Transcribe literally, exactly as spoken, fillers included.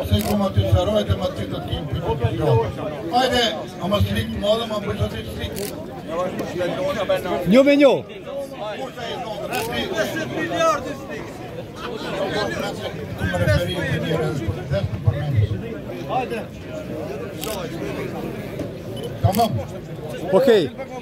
Säg komma till saraj där man tittar in. Hajde, om man slick målar man på så att det slick. Njo med njo. Tamam. Okej.